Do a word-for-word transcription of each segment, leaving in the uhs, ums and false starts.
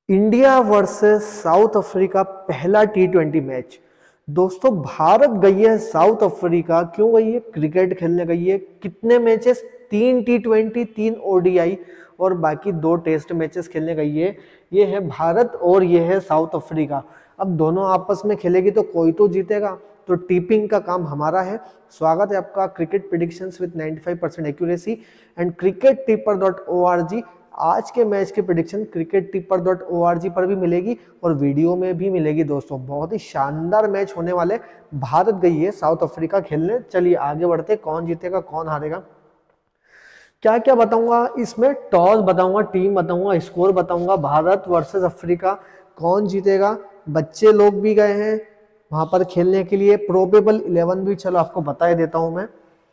India versus South Africa पहला T twenty match. दोस्तों भारत गई है साउथ अफ्रीका, क्यों गई है? क्रिकेट खेलने गई है। कितने मैचेस? तीन टी ट्वेंटी, तीन ओडीआई और बाकी दो टेस्ट मैचेस खेलने गई है। ये है भारत और ये है साउथ अफ्रीका। अब दोनों आपस में खेलेगी तो कोई तो जीतेगा, तो टिपिंग का काम हमारा है। स्वागत है आपका cricket predictions with ninety five percent accuracy and cricket tipper dot O R G. आज के मैच की prediction cricket tipper dot O R G पर भी मिलेगी और वीडियो में भी मिलेगी। दोस्तों बहुत ही शानदार मैच होने वाले। भारत गई है साउथ अफ्रीका खेलने। चलिए आगे बढ़ते, कौन जीतेगा कौन हारेगा क्या क्या बताऊंगा इसमें। टॉस बताऊंगा, टीम बताऊंगा, स्कोर बताऊंगा, भारत वर्सेस अफ्रीका कौन जीतेगा। बच्चे लोग भी गए हैं वहां पर खेलने के लिए, प्रोबेबल इलेवन भी चलो आपको बता ही देता हूं मैं।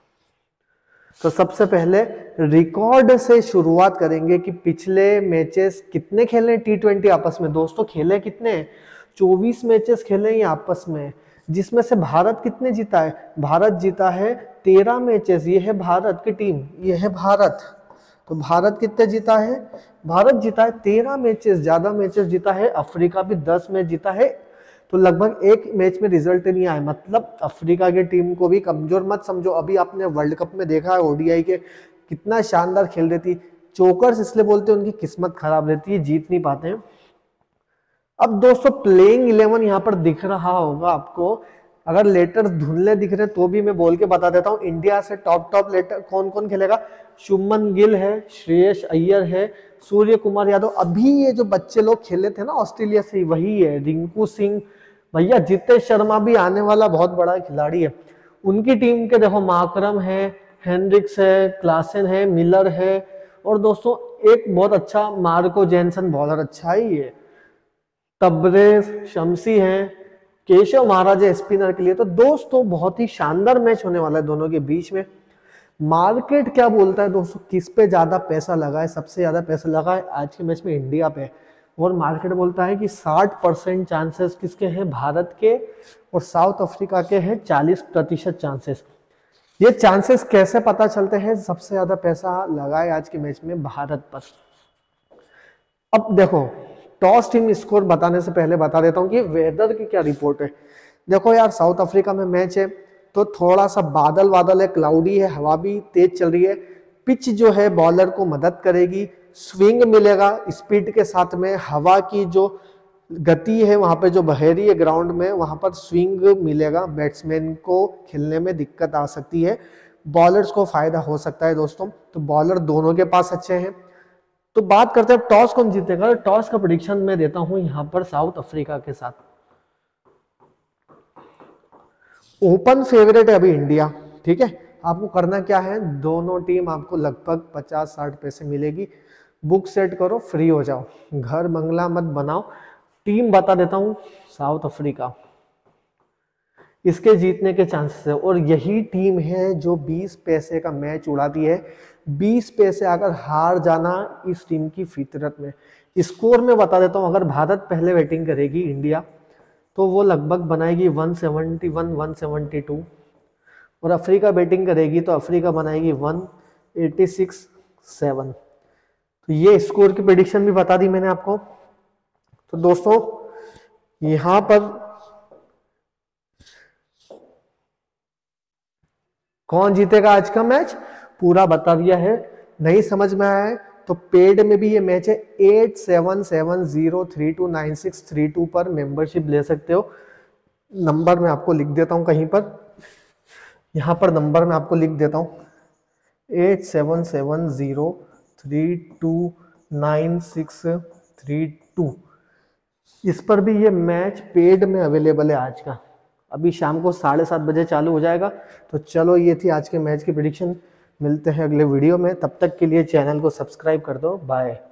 तो सबसे पहले रिकॉर्ड से शुरुआत करेंगे कि पिछले मैचेस कितने खेले टी ट्वेंटी आपस में। दोस्तों खेले कितने? चौबीस मैचेस खेले हैं आपस में, जिसमें से भारत कितने जीता है? भारत जीता है तेरह मैचेस। ये है भारत की टीम, ये है भारत। तो भारत कितने जीता है? भारत जीता है तेरह मैचेस, ज्यादा मैचेस जीता है। अफ्रीका भी दस मैच जीता है। तो लगभग एक मैच में रिजल्ट नहीं आया, मतलब अफ्रीका की टीम को भी कमजोर मत समझो। अभी आपने वर्ल्ड कप में देखा है ओडीआई के कितना शानदार खेल रही थी। चोकर्स इसलिए बोलते हैं, उनकी किस्मत खराब रहती है, जीत नहीं पाते हैं। अब दोस्तों प्लेइंग इलेवन यहाँ पर दिख रहा होगा आपको। अगर लेटर धुंधले दिख रहे तो भी मैं बोल के बता देता हूँ। इंडिया से टॉप टॉप लेटर कौन कौन खेलेगा? शुभमन गिल है, श्रेयस अय्यर है, सूर्य कुमार यादव। अभी ये जो बच्चे लोग खेले थे ना ऑस्ट्रेलिया से, वही है। रिंकू सिंह, भैया जितेश शर्मा भी आने वाला बहुत बड़ा खिलाड़ी है। उनकी टीम के देखो माकरम है, हेनरिक्स है, क्लासन है, मिलर है और दोस्तों एक बहुत अच्छा मार्को जेनसन बॉलर अच्छा ही है। तबरेज शमसी है, केशव महाराज है स्पिनर के लिए। तो दोस्तों बहुत ही शानदार मैच होने वाला है दोनों के बीच में। मार्केट क्या बोलता है दोस्तों, किस पे ज्यादा पैसा लगा है? सबसे ज्यादा पैसा लगा है आज के मैच में इंडिया पे, और मार्केट बोलता है कि साठ परसेंट चांसेस किसके हैं? भारत के, और साउथ अफ्रीका के हैं चालीस प्रतिशत चांसेस। ये चांसेस कैसे पता चलते हैं? सबसे ज्यादा पैसा लगा है आज के मैच में भारत पर। अब देखो टॉस टीम स्कोर बताने से पहले बता देता हूं कि वेदर की क्या रिपोर्ट है। देखो यार साउथ अफ्रीका में मैच है तो थोड़ा सा बादल बादल है, क्लाउडी है, हवा भी तेज चल रही है। पिच जो है बॉलर को मदद करेगी, स्विंग मिलेगा स्पीड के साथ में। हवा की जो गति है वहां पे जो बह रही है ग्राउंड में, वहां पर स्विंग मिलेगा। बैट्समैन को खेलने में दिक्कत आ सकती है, बॉलर्स को फायदा हो सकता है दोस्तों। तो बॉलर दोनों के पास अच्छे हैं। तो बात करते हैं टॉस कौन जीतेगा। टॉस का प्रेडिक्शन मैं देता हूं यहां पर साउथ अफ्रीका के साथ। ओपन फेवरेट है अभी इंडिया, ठीक है। आपको करना क्या है, दोनों टीम आपको लगभग पचास साठ पैसे मिलेगी। बुक सेट करो, फ्री हो जाओ, घर बंगला मत बनाओ। टीम बता देता हूं साउथ अफ्रीका, इसके जीतने के चांसेस है। और यही टीम है जो बीस पैसे का मैच उड़ाती है। बीस पैसे अगर हार जाना इस टीम की फितरत में। स्कोर में बता देता हूं, अगर भारत पहले बैटिंग करेगी इंडिया तो वो लगभग बनाएगी एक सौ इकहत्तर, एक सौ बहत्तर, और अफ्रीका बैटिंग करेगी तो अफ्रीका बनाएगी एक सौ छियासी, सात। तो ये स्कोर की प्रेडिक्शन भी बता दी मैंने आपको। तो दोस्तों यहां पर कौन जीतेगा आज का मैच पूरा बता दिया है। नहीं समझ में आया है तो पेड में भी ये मैच है। Eight seven seven zero three two nine six three two पर मेंबरशिप ले सकते हो। नंबर मैं आपको लिख देता हूं कहीं पर, यहां पर नंबर मैं आपको लिख देता हूं eight seven seven zero three two nine six three two. इस पर भी ये मैच पेड में अवेलेबल है आज का। अभी शाम को साढ़े सात बजे चालू हो जाएगा। तो चलो ये थी आज के मैच की प्रेडिक्शन। मिलते हैं अगले वीडियो में, तब तक के लिए चैनल को सब्सक्राइब कर दो। बाय।